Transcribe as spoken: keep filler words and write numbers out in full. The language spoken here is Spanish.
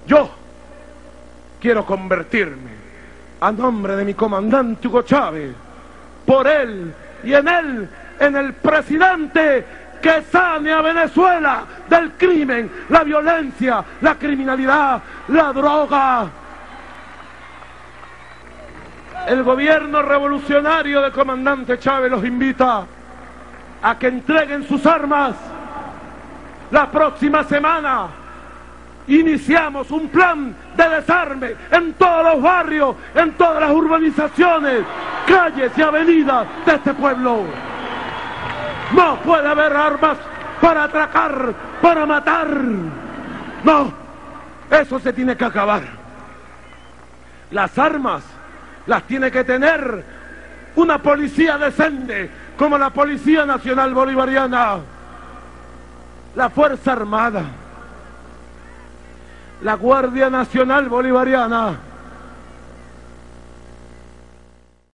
Yo quiero convertirme, a nombre de mi comandante Hugo Chávez, por él y en él, en el presidente que sane a Venezuela del crimen, la violencia, la criminalidad, la droga. El gobierno revolucionario del comandante Chávez los invita a que entreguen sus armas. La próxima semana iniciamos un plan de desarme en todos los barrios, en todas las urbanizaciones, calles y avenidas de este pueblo. No puede haber armas para atracar, para matar. No, eso se tiene que acabar. Las armas las tiene que tener una policía decente, como la Policía Nacional Bolivariana, la Fuerza Armada, la Guardia Nacional Bolivariana,